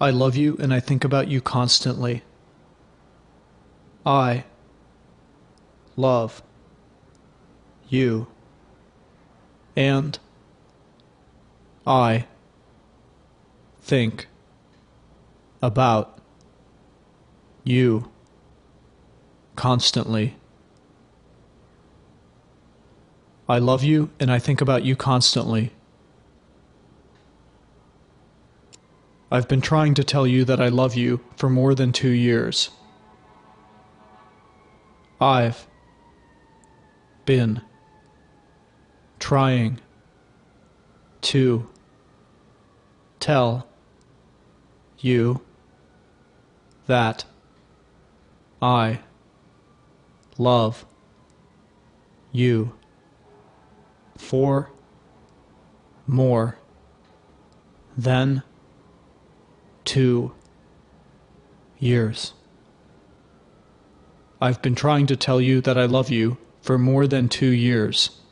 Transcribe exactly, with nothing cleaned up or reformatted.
I love you and I think about you constantly. I love you and I think about you constantly. I love you and I think about you constantly. I've been trying to tell you that I love you for more than two years. I've been trying to tell you that I love you for more than two years. I've been trying to tell you that I love you for more than two years.